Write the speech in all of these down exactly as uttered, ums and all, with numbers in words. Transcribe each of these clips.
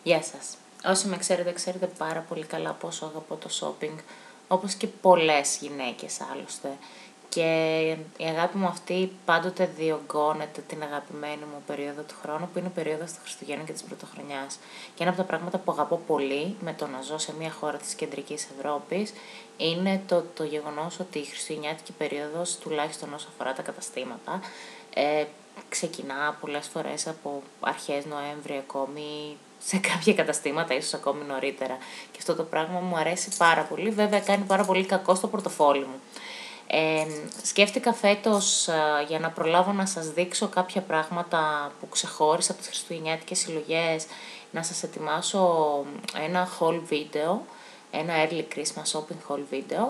Γεια σας. Όσοι με ξέρετε, ξέρετε πάρα πολύ καλά πόσο αγαπώ το shopping, όπως και πολλές γυναίκες άλλωστε. Και η αγάπη μου αυτή πάντοτε διωγγώνεται την αγαπημένη μου περίοδο του χρόνου, που είναι η περίοδος του Χριστουγέννων και της Πρωτοχρονιάς. Και ένα από τα πράγματα που αγαπώ πολύ με το να ζω σε μια χώρα της κεντρικής Ευρώπης είναι το, το γεγονός ότι η χριστουγεννιάτικη περίοδος, τουλάχιστον όσο αφορά τα καταστήματα, ε, ξεκινά πολλές φορές από αρχές Νοέμβρη ακόμη, σε κάποια καταστήματα, ίσως ακόμη νωρίτερα. Και αυτό το πράγμα μου αρέσει πάρα πολύ. Βέβαια, κάνει πάρα πολύ κακό στο πορτοφόλι μου. Ε, σκέφτηκα φέτος, α, για να προλάβω να σας δείξω κάποια πράγματα που ξεχώρισα από τις χριστουγεννιάτικες συλλογές, να σας ετοιμάσω ένα haul video, ένα early Christmas shopping haul video,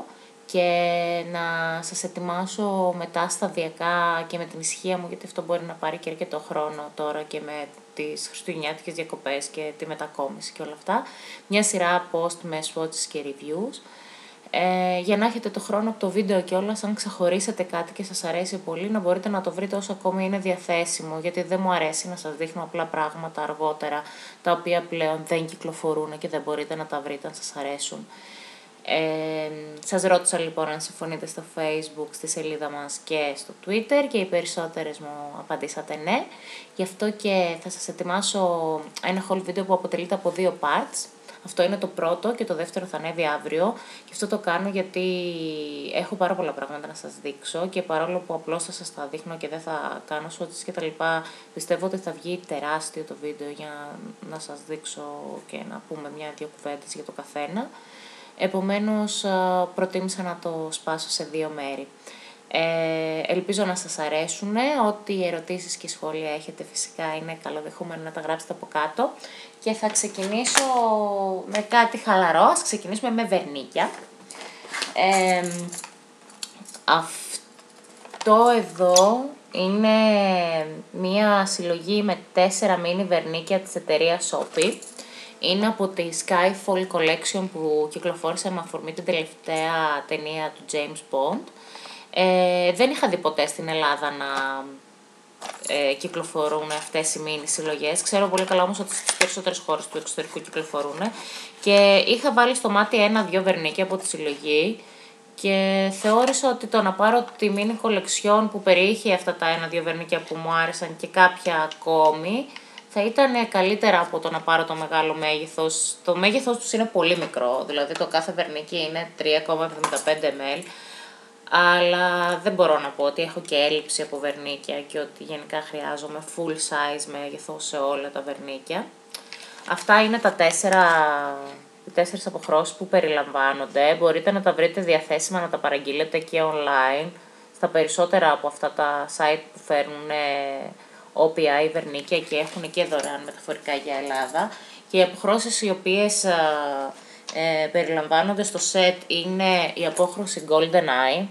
και να σας ετοιμάσω μετά σταδιακά και με την ησυχία μου, γιατί αυτό μπορεί να πάρει και αρκετό χρόνο τώρα και με τις χριστουγεννιάτικες διακοπές και τη μετακόμιση και όλα αυτά, μια σειρά post με swatches και reviews, ε, για να έχετε το χρόνο από το βίντεο και όλα, αν ξεχωρίσετε κάτι και σας αρέσει πολύ, να μπορείτε να το βρείτε όσο ακόμη είναι διαθέσιμο, γιατί δεν μου αρέσει να σας δείχνω απλά πράγματα αργότερα, τα οποία πλέον δεν κυκλοφορούν και δεν μπορείτε να τα βρείτε αν σας αρέσουν. Ε, σας ρώτησα λοιπόν αν συμφωνείτε στο Facebook, στη σελίδα μας και στο Twitter, και οι περισσότερες μου απαντήσατε ναι. Γι' αυτό και θα σας ετοιμάσω ένα haul video που αποτελείται από δύο parts. Αυτό είναι το πρώτο και το δεύτερο θα ανέβει αύριο. Και αυτό το κάνω γιατί έχω πάρα πολλά πράγματα να σας δείξω, και παρόλο που απλώς θα σας τα δείχνω και δεν θα κάνω swatches και τα λοιπά, πιστεύω ότι θα βγει τεράστιο το βίντεο για να σας δείξω και να πούμε μια-δυο κουβέντες για το καθένα. Επομένως, προτίμησα να το σπάσω σε δύο μέρη. Ε, ελπίζω να σας αρέσουν. Ό,τι ερωτήσεις και σχόλια έχετε φυσικά είναι καλοδεχούμενο να τα γράψετε από κάτω. Και θα ξεκινήσω με κάτι χαλαρό. Ας ξεκινήσουμε με βερνίκια. Ε, αυτό εδώ είναι μία συλλογή με τέσσερα μίνι βερνίκια της εταιρείας Sopi. Είναι από τη Skyfall Collection που κυκλοφόρησε με αφορμή την τελευταία ταινία του James Bond. Ε, δεν είχα δει ποτέ στην Ελλάδα να ε, κυκλοφορούν αυτές οι μίνι συλλογές. Ξέρω πολύ καλά όμως ότι στις περισσότερες χώρες του εξωτερικού κυκλοφορούν. Και είχα βάλει στο μάτι ένα-δυο βερνίκια από τη συλλογή και θεώρησα ότι το να πάρω τη μίνι κολεξιόν που περιείχε αυτά τα ένα-δυο βερνίκια που μου άρεσαν και κάποια ακόμη, θα ήταν καλύτερα από το να πάρω το μεγάλο μέγεθος. Το μέγεθος τους είναι πολύ μικρό, δηλαδή το κάθε βερνίκι είναι τρία κόμμα εβδομήντα πέντε μιλιλίτρα, αλλά δεν μπορώ να πω ότι έχω και έλλειψη από βερνίκια και ότι γενικά χρειάζομαι full size μέγεθος σε όλα τα βερνίκια. Αυτά είναι τα τέσσερα, οι τέσσερις αποχρώσεις που περιλαμβάνονται. Μπορείτε να τα βρείτε διαθέσιμα, να τα παραγγείλετε και online, στα περισσότερα από αυτά τα site που φέρνουν ο πι άι βερνίκια και έχουν και δωρεάν μεταφορικά για Ελλάδα. Και οι αποχρώσεις οι οποίες ε, περιλαμβάνονται στο set είναι η απόχρωση Golden Eye,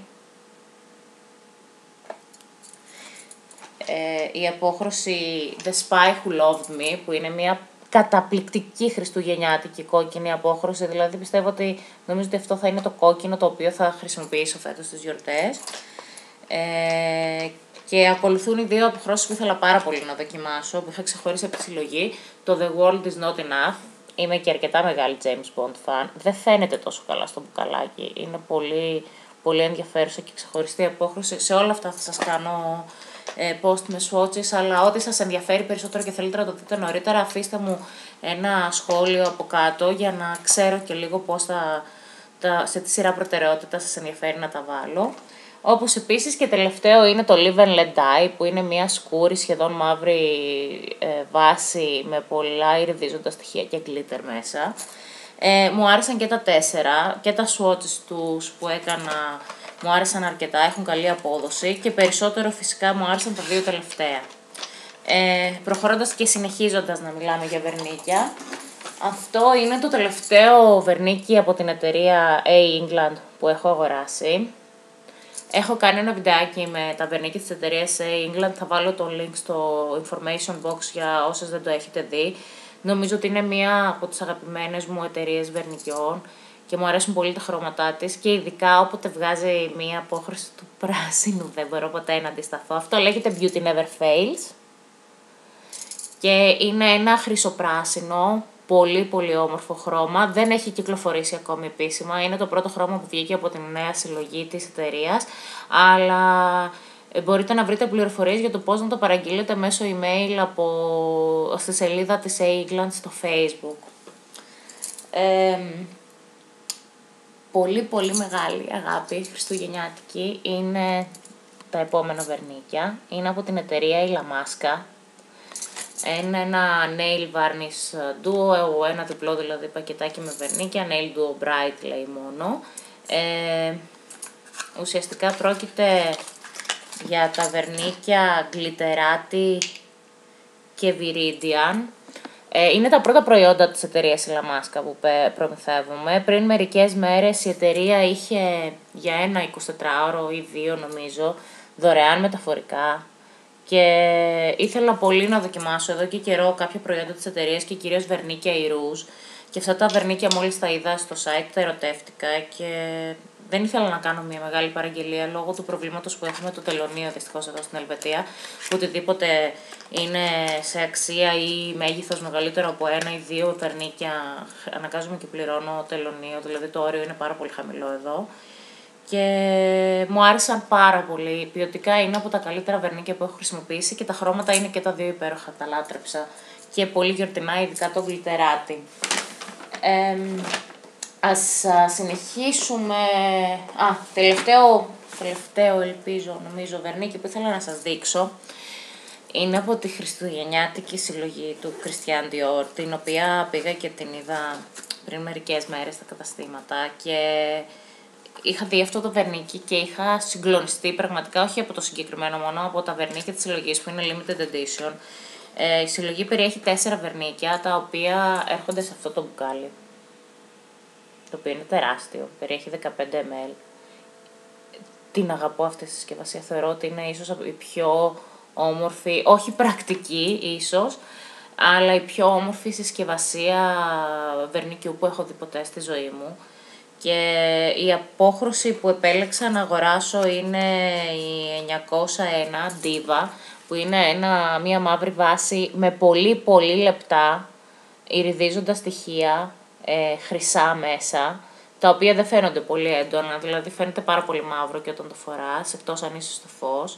ε, η απόχρωση The Spy Who Loved Me, που είναι μια καταπληκτική χριστουγεννιάτικη κόκκινη απόχρωση, δηλαδή πιστεύω ότι νομίζω ότι αυτό θα είναι το κόκκινο το οποίο θα χρησιμοποιήσω φέτος στις γιορτές. Ε, Και ακολουθούν οι δύο αποχρώσεις που ήθελα πάρα πολύ να δοκιμάσω, που είχα ξεχωρίσει από τη συλλογή. Το The World Is Not Enough. Είμαι και αρκετά μεγάλη James Bond fan. Δεν φαίνεται τόσο καλά στο μπουκαλάκι. Είναι πολύ, πολύ ενδιαφέρουσα και ξεχωριστή απόχρωση. Σε όλα αυτά θα σας κάνω ε, post με swatches, αλλά ό,τι σας ενδιαφέρει περισσότερο και θέλετε να το δείτε νωρίτερα, αφήστε μου ένα σχόλιο από κάτω για να ξέρω και λίγο πώς θα, τα, σε τι σειρά προτεραιότητα σας ενδιαφέρει να τα βάλω. Όπως επίσης και τελευταίο είναι το Live and Let Die, που είναι μια σκούρη σχεδόν μαύρη ε, βάση με πολλά ιριδίζοντα στοιχεία και glitter μέσα. Ε, μου άρεσαν και τα τέσσερα και τα swatches τους που έκανα μου άρεσαν αρκετά, έχουν καλή απόδοση και περισσότερο φυσικά μου άρεσαν τα δύο τελευταία. Ε, προχωρώντας και συνεχίζοντας να μιλάμε για βερνίκια, αυτό είναι το τελευταίο βερνίκι από την εταιρεία A England που έχω αγοράσει. Έχω κάνει ένα βιντεάκι με τα βερνίκια της εταιρείας A England, θα βάλω το link στο information box για όσες δεν το έχετε δει. Νομίζω ότι είναι μία από τις αγαπημένες μου εταιρείες βερνικιών και μου αρέσουν πολύ τα χρώματά της και ειδικά όποτε βγάζει μία απόχρωση του πράσινου δεν μπορώ ποτέ να αντισταθώ. Αυτό λέγεται Beauty Never Fails και είναι ένα χρυσοπράσινο πολύ πολύ όμορφο χρώμα, δεν έχει κυκλοφορήσει ακόμη επίσημα, είναι το πρώτο χρώμα που βγήκε από την νέα συλλογή της εταιρείας, αλλά μπορείτε να βρείτε πληροφορίες για το πώς να το παραγγείλετε μέσω email από, στη σελίδα της Aigland στο Facebook. Ε, πολύ πολύ μεγάλη αγάπη χριστουγεννιάτικη είναι τα επόμενα βερνίκια. Είναι από την εταιρεία η Lamasca. Είναι ένα nail varnish duo, ένα διπλό δηλαδή πακετάκι με βερνίκια, nail duo bright λέει μόνο. Ε, ουσιαστικά πρόκειται για τα βερνίκια Glitterati και Viridian. Ε, είναι τα πρώτα προϊόντα της εταιρείας η Lamasca που προμηθεύουμε. Πριν μερικές μέρες η εταιρεία είχε για ένα εικοσιτετράωρο ή δύο νομίζω δωρεάν μεταφορικά και ήθελα πολύ να δοκιμάσω εδώ και καιρό κάποια προϊόντα της εταιρείας και κυρίως βερνίκια ή ρούζ. Και αυτά τα βερνίκια μόλις τα είδα στο site τα ερωτεύτηκα και δεν ήθελα να κάνω μια μεγάλη παραγγελία λόγω του προβλήματος που έχουμε το τελωνείο δυστυχώς εδώ στην Ελβετία, που οτιδήποτε είναι σε αξία ή μέγεθος μεγαλύτερο από ένα ή δύο βερνίκια αναγκάζομαι και πληρώνω τελωνείο, δηλαδή το όριο είναι πάρα πολύ χαμηλό εδώ. Και μου άρεσαν πάρα πολύ. Ποιοτικά είναι από τα καλύτερα βερνίκια που έχω χρησιμοποιήσει και τα χρώματα είναι και τα δύο υπέροχα, τα λάτρεψα. Και πολύ γιορτινά, ειδικά το Glitterati. Ε, ας α, συνεχίσουμε. Α, τελευταίο, τελευταίο ελπίζω, νομίζω, βερνίκι που ήθελα να σας δείξω. Είναι από τη χριστουγεννιάτικη συλλογή του Christian Dior, την οποία πήγα και την είδα πριν μερικές μέρες στα καταστήματα και είχα δει αυτό το βερνίκι και είχα συγκλονιστεί πραγματικά, όχι από το συγκεκριμένο μόνο, από τα βερνίκια της συλλογής που είναι limited edition. Ε, η συλλογή περιέχει τέσσερα βερνίκια, τα οποία έρχονται σε αυτό το μπουκάλι, το οποίο είναι τεράστιο, περιέχει δεκαπέντε μιλιλίτρα. Την αγαπώ αυτή τη συσκευασία, θεωρώ ότι είναι ίσως η πιο όμορφη, όχι πρακτική ίσως, αλλά η πιο όμορφη συσκευασία βερνικιού που έχω δει ποτέ στη ζωή μου. Και η απόχρωση που επέλεξα να αγοράσω είναι η εννιακόσια ένα Diva, που είναι ένα, μια μαύρη βάση με πολύ πολύ λεπτά ιριδίζοντα στοιχεία, ε, χρυσά μέσα, τα οποία δεν φαίνονται πολύ έντονα, δηλαδή φαίνεται πάρα πολύ μαύρο και όταν το φοράς, εκτός αν είσαι στο φως.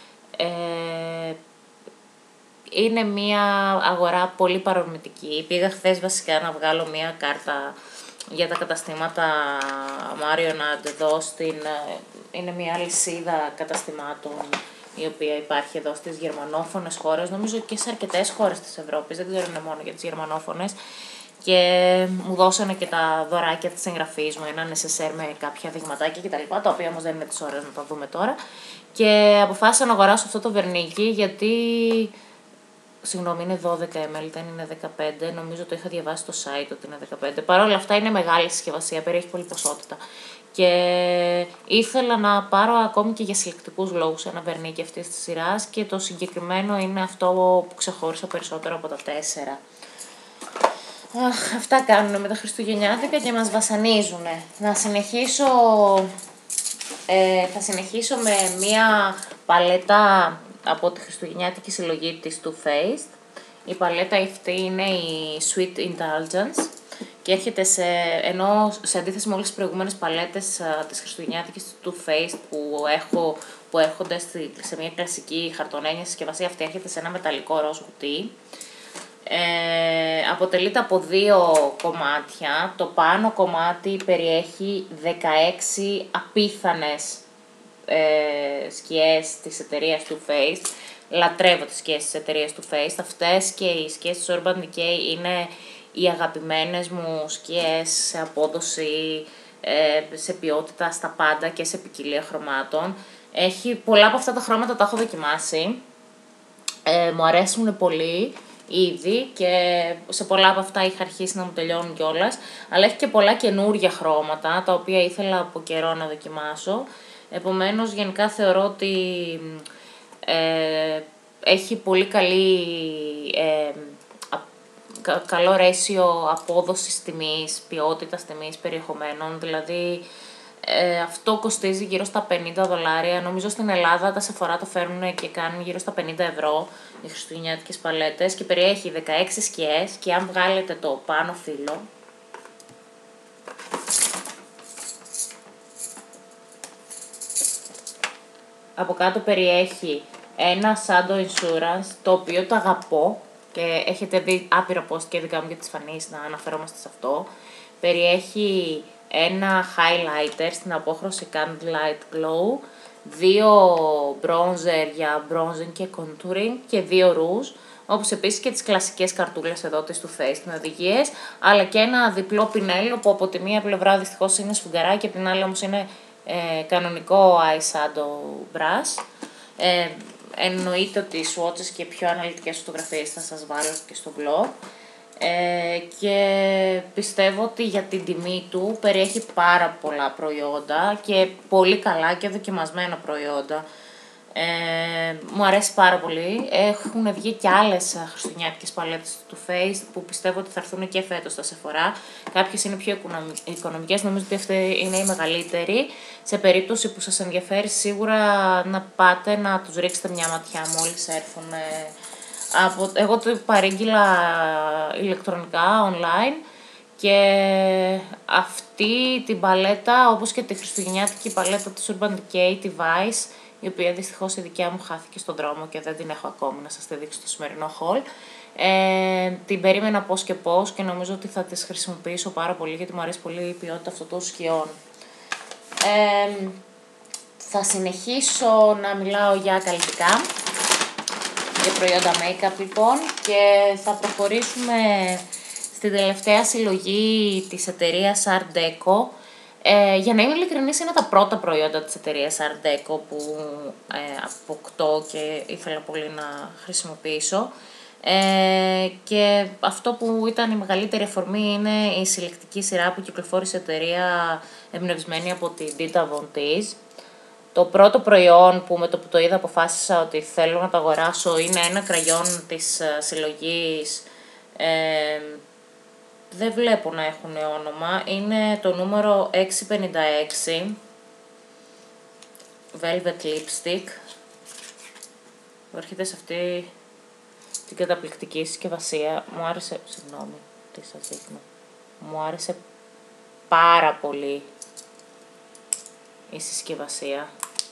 Ε, είναι μια αγορά πολύ παρορμητική. Πήγα χθες βασικά να βγάλω μια κάρτα για τα καταστήματα Marionad εδώ στην... Είναι μια αλυσίδα καταστημάτων η οποία υπάρχει εδώ στις γερμανόφωνες χώρες, νομίζω και σε αρκετές χώρες της Ευρώπης, δεν ξέρω είναι μόνο για τις γερμανόφωνες. Και μου δώσανε και τα δωράκια της εγγραφής μου, ένα νεσεσέρ με κάποια δειγματάκια κτλ. Τα οποία όμως δεν είναι τις ώρες να τα δούμε τώρα. Και αποφάσισα να αγοράσω αυτό το βερνίκι γιατί... Συγγνώμη, είναι δώδεκα μιλιλίτρα, δεν είναι δεκαπέντε. Νομίζω το είχα διαβάσει στο site ότι είναι δεκαπέντε. Παρ' όλα αυτά είναι μεγάλη συσκευασία, περιέχει πολλή ποσότητα. Και ήθελα να πάρω ακόμη και για συλλεκτικούς λόγους ένα βερνίκι αυτής της σειράς και το συγκεκριμένο είναι αυτό που ξεχώρισα περισσότερο από τα τέσσερα. Αχ, αυτά κάνουν με τα Χριστουγεννιάτικα και μας βασανίζουν. Να συνεχίσω... Ε, θα συνεχίσω με μία παλέτα από τη χριστουγεννιάτικη συλλογή της Too Faced. Η παλέτα αυτή είναι η Sweet Indulgence και έρχεται σε, ενώ σε αντίθεση με όλες τις προηγούμενες παλέτες α, της χριστουγεννιάτικης της Too Faced που, έχω, που έρχονται στη, σε μια κλασική χαρτονένια συσκευασία, αυτή έρχεται σε ένα μεταλλικό ροζ κουτί. Ε, αποτελείται από δύο κομμάτια. Το πάνω κομμάτι περιέχει δεκαέξι απίθανες ε, σκιές της εταιρείας Too Faced. Λατρεύω τις σκιές της εταιρείας Too Faced. Αυτές και οι σκιές της Urban Decay είναι οι αγαπημένες μου σκιές σε απόδοση, ε, σε ποιότητα, στα πάντα και σε ποικιλία χρωμάτων. Έχει, πολλά από αυτά τα χρώματα τα έχω δοκιμάσει. Ε, μου αρέσουν πολύ ήδη και σε πολλά από αυτά είχα αρχίσει να μου τελειώνουν κιόλας, αλλά έχει και πολλά καινούργια χρώματα τα οποία ήθελα από καιρό να δοκιμάσω. Επομένως γενικά θεωρώ ότι ε, έχει πολύ καλή, ε, α, κα, καλό ratio απόδοσης τιμής, ποιότητας τιμής, περιεχομένων, δηλαδή Ε, αυτό κοστίζει γύρω στα πενήντα δολάρια. Νομίζω στην Ελλάδα τα Sephora το φέρνουν και κάνουν γύρω στα πενήντα ευρώ οι χριστουγεννιάτικες παλέτες και περιέχει δεκαέξι σκιές και αν βγάλετε το πάνω φύλλο, από κάτω περιέχει ένα Shadow Insurance, το οποίο το αγαπώ και έχετε δει άπειρα post και δικά μου για τις φανείς να αναφερόμαστε σε αυτό. Περιέχει ένα highlighter στην απόχρωση Candlelight Glow, δύο bronzer για bronzing και contouring και δύο rouge, όπως επίσης και τις κλασικές καρτούλες εδώ της Too Faced με οδηγίες, αλλά και ένα διπλό πινέλο που από τη μία πλευρά δυστυχώς είναι σφουγγαράκι και από την άλλη όμως είναι ε, κανονικό eyeshadow brush. Ε, εννοείται ότι swatches και πιο αναλυτικές φωτογραφίες θα σας βάλω και στο blog. Ε, και πιστεύω ότι για την τιμή του περιέχει πάρα πολλά προϊόντα και πολύ καλά και δοκιμασμένα προϊόντα. Ε, μου αρέσει πάρα πολύ. Έχουν βγει και άλλες χριστουγεννιάτικες παλέτες του Faced που πιστεύω ότι θα έρθουν και φέτος στα Sephora. Κάποιες είναι πιο οικονομικές, νομίζω ότι αυτή είναι η μεγαλύτερη. Σε περίπτωση που σας ενδιαφέρει σίγουρα να πάτε να τους ρίξετε μια ματιά μόλις έρθουν. Από, εγώ το παρήγγειλα ηλεκτρονικά online και αυτή την παλέτα, όπως και τη χριστουγεννιάτικη παλέτα της Urban Decay, τη Vice, η οποία δυστυχώς η δικιά μου χάθηκε στον δρόμο και δεν την έχω ακόμη να σας τη δείξω στο σημερινό haul. Ε, την περίμενα πώς και πώς και νομίζω ότι θα τις χρησιμοποιήσω πάρα πολύ γιατί μου αρέσει πολύ η ποιότητα αυτών των σκιών. Ε, θα συνεχίσω να μιλάω για καλλιτικά, για προϊόντα make-up λοιπόν, και θα προχωρήσουμε στην τελευταία συλλογή της εταιρείας Art Deco. Ε, για να είμαι ειλικρινής, είναι τα πρώτα προϊόντα της εταιρείας Art Deco που ε, αποκτώ και ήθελα πολύ να χρησιμοποιήσω. Ε, και αυτό που ήταν η μεγαλύτερη αφορμή είναι η συλλεκτική σειρά που κυκλοφόρησε η εταιρεία εμπνευσμένη από την Dita Von Teese. Το πρώτο προϊόν που με το που το είδα αποφάσισα ότι θέλω να το αγοράσω είναι ένα κραγιόν της uh, συλλογής, ε, δεν βλέπω να έχουν όνομα, είναι το νούμερο έξι πενήντα έξι Velvet Lipstick. Έρχεται σε αυτή την καταπληκτική συσκευασία, μου άρεσε, συγγνώμη, τι σας δείχνω, μου άρεσε πάρα πολύ η συσκευασία.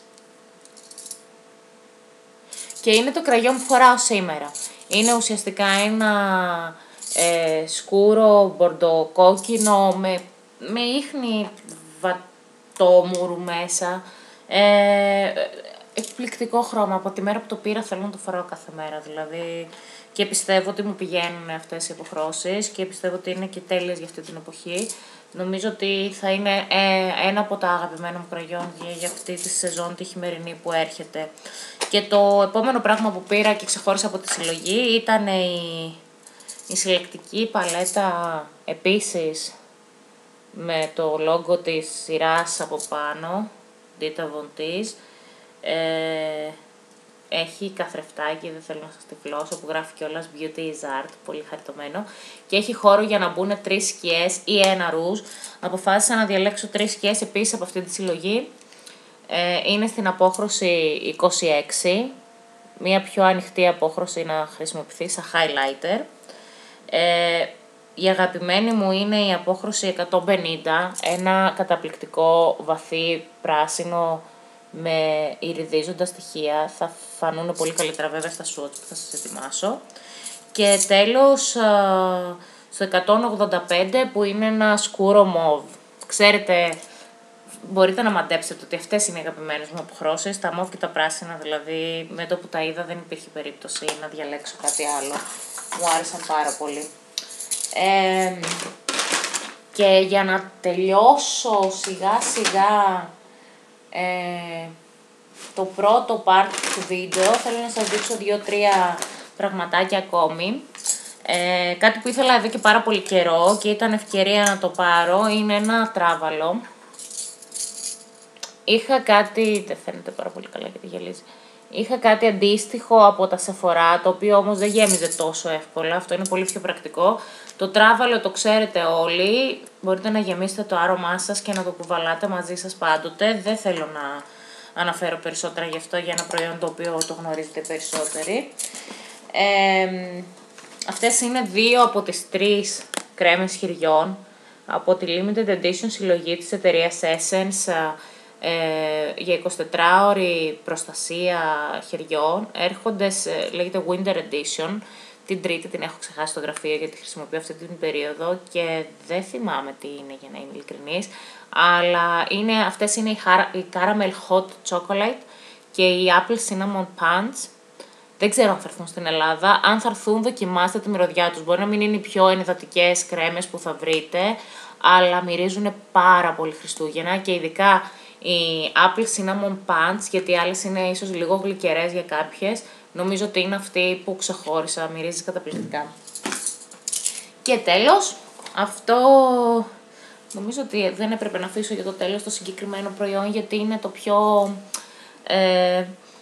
Και είναι το κραγιόν που φοράω σήμερα. Είναι ουσιαστικά ένα ε, σκούρο μπορντοκόκκινο με, με ίχνη βατόμουρου μέσα. Ε, εκπληκτικό χρώμα. Από τη μέρα που το πήρα θέλω να το φοράω κάθε μέρα. Δηλαδή, και πιστεύω ότι μου πηγαίνουν αυτές οι αποχρώσεις και πιστεύω ότι είναι και τέλειες για αυτή την εποχή. Νομίζω ότι θα είναι ε, ένα από τα αγαπημένα μου κραγιόν για, για αυτή τη σεζόν, τη χειμερινή που έρχεται. Και το επόμενο πράγμα που πήρα και ξεχώρισα από τη συλλογή ήταν η, η συλλεκτική παλέτα, επίσης με το logo της σειράς από πάνω, Dita Von Teese. Ε, έχει καθρεφτάκι, δεν θέλω να σας τυφλώσω, που γράφει κιόλας Beauty is Art, πολύ χαριτωμένο. Και έχει χώρο για να μπουν τρεις σκιές ή ένα ρούζ. Αποφάσισα να διαλέξω τρεις σκιές επίσης από αυτή τη συλλογή. Ε, είναι στην απόχρωση είκοσι έξι, μία πιο ανοιχτή απόχρωση να χρησιμοποιηθεί σαν highlighter. Ε, η αγαπημένη μου είναι η απόχρωση εκατόν πενήντα, ένα καταπληκτικό βαθύ πράσινο με ιριδίζοντα στοιχεία, θα φανούν πολύ καλύτερα βέβαια στα swatch που θα σας ετοιμάσω. Και τέλος στο εκατόν ογδόντα πέντε που είναι ένα σκούρο μοβ. Ξέρετε, μπορείτε να μαντέψετε ότι αυτές είναι οι αγαπημένες μου αποχρώσεις, τα μοβ και τα πράσινα, δηλαδή με το που τα είδα δεν υπήρχε περίπτωση να διαλέξω κάτι άλλο. Μου άρεσαν πάρα πολύ. Ε, και για να τελειώσω σιγά σιγά ε, το πρώτο part του βίντεο, θέλω να σας δείξω δύο-τρία πραγματάκια ακόμη. Ε, κάτι που ήθελα εδώ και πάρα πολύ καιρό και ήταν ευκαιρία να το πάρω, είναι ένα τράβαλο. Είχα κάτι, δεν φαίνεται πάρα πολύ καλά γιατί γελίζει. Είχα κάτι αντίστοιχο από τα Sephora, το οποίο όμως δεν γέμιζε τόσο εύκολα, αυτό είναι πολύ πιο πρακτικό. Το τράβαλο το ξέρετε όλοι, μπορείτε να γεμίσετε το άρωμά σας και να το κουβαλάτε μαζί σας πάντοτε. Δεν θέλω να αναφέρω περισσότερα γι' αυτό, για ένα προϊόν το οποίο το γνωρίζετε περισσότεροι. Ε, αυτές είναι δύο από τις τρεις κρέμες χεριών από τη Limited Edition συλλογή της εταιρείας Essence ε, για εικοσιτετράωρη προστασία χεριών. Έρχονται, σε, λέγεται Winter Edition. Την τρίτη την έχω ξεχάσει στο γραφείο γιατί χρησιμοποιώ αυτή την περίοδο και δεν θυμάμαι τι είναι για να είμαι ειλικρινής. Αλλά είναι, αυτές είναι η, η Caramel Hot Chocolate και η Apple Cinnamon Punch. Δεν ξέρω αν θα έρθουν στην Ελλάδα. Αν θα έρθουν, δοκιμάστε τη μυρωδιά τους. Μπορεί να μην είναι οι πιο ενυδατικές κρέμες που θα βρείτε, αλλά μυρίζουν πάρα πολύ Χριστούγεννα και ειδικά η Apple Cinnamon Punch, γιατί οι άλλες είναι ίσως λίγο γλυκερές για κάποιες. Νομίζω ότι είναι αυτή που ξεχώρισα, μυρίζει καταπληκτικά. Και τέλος, αυτό νομίζω ότι δεν έπρεπε να αφήσω για το τέλος το συγκεκριμένο προϊόν, γιατί είναι το πιο, ε,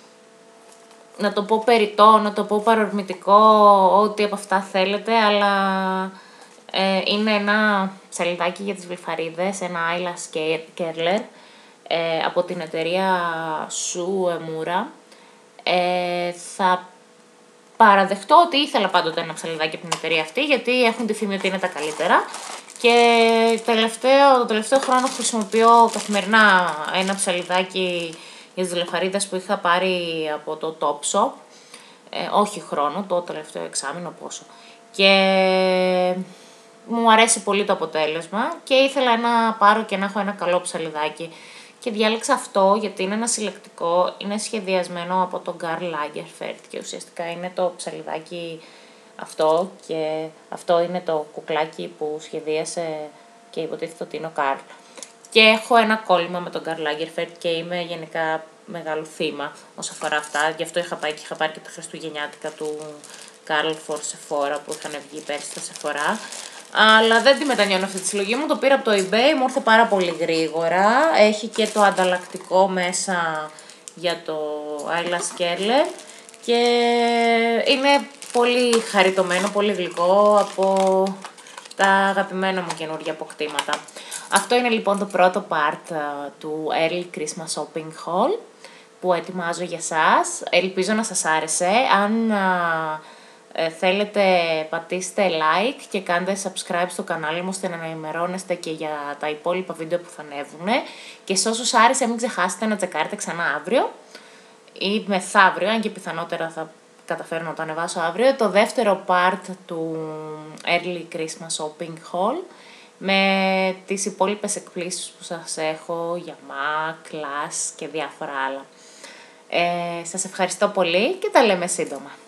να το πω περιττό, να το πω παρορμητικό, ό,τι από αυτά θέλετε, αλλά ε, είναι ένα ψαλιδάκι για τις βλυφαρίδες, ένα eyelash curler ε, από την εταιρεία Shu Emura. Ε, θα παραδεχτώ ότι ήθελα πάντοτε ένα ψαλιδάκι από την εταιρεία αυτή, γιατί έχουν τη φήμη ότι είναι τα καλύτερα. Και τελευταίο, το τελευταίο χρόνο χρησιμοποιώ καθημερινά ένα ψαλιδάκι για τις βλεφαρίδες που είχα πάρει από το Topshop. Ε, όχι χρόνο, το τελευταίο εξάμηνο πόσο. Και μου αρέσει πολύ το αποτέλεσμα και ήθελα να πάρω και να έχω ένα καλό ψαλιδάκι. Και διάλεξα αυτό γιατί είναι ένα συλλεκτικό, είναι σχεδιασμένο από τον Karl Lagerfeld και ουσιαστικά είναι το ψαλιδάκι αυτό και αυτό είναι το κουκλάκι που σχεδίασε και υποτίθεται ότι είναι ο Karl. Και έχω ένα κόλλημα με τον Karl Lagerfeld και είμαι γενικά μεγάλο θύμα όσον αφορά αυτά. Γι' αυτό είχα πάει και είχα πάρει και τα χριστουγεννιάτικα του Karl for Sephora που είχαν βγει πέρσι στα Sephora. Αλλά δεν τη μετανιώνω αυτή τη συλλογή μου, το πήρα από το eBay, μου ήρθε πάρα πολύ γρήγορα. Έχει και το ανταλλακτικό μέσα για το eyelash curler και είναι πολύ χαριτωμένο, πολύ γλυκό, από τα αγαπημένα μου καινούργια αποκτήματα. Αυτό είναι λοιπόν το πρώτο part του Early Christmas Shopping Haul που ετοιμάζω για σας. Ελπίζω να σας άρεσε. Αν ε, θέλετε πατήστε like και κάντε subscribe στο κανάλι μου ώστε να ενημερώνεστε και για τα υπόλοιπα βίντεο που θα ανέβουν. Και σε όσους άρεσε μην ξεχάσετε να τσεκάρετε ξανά αύριο ή μεθαύριο, αν και πιθανότερα θα καταφέρω να το ανεβάσω αύριο, το δεύτερο part του Early Christmas Shopping Haul με τις υπόλοιπες εκπλήσεις που σας έχω για Mac, Class και διάφορα άλλα. Ε, σας ευχαριστώ πολύ και τα λέμε σύντομα.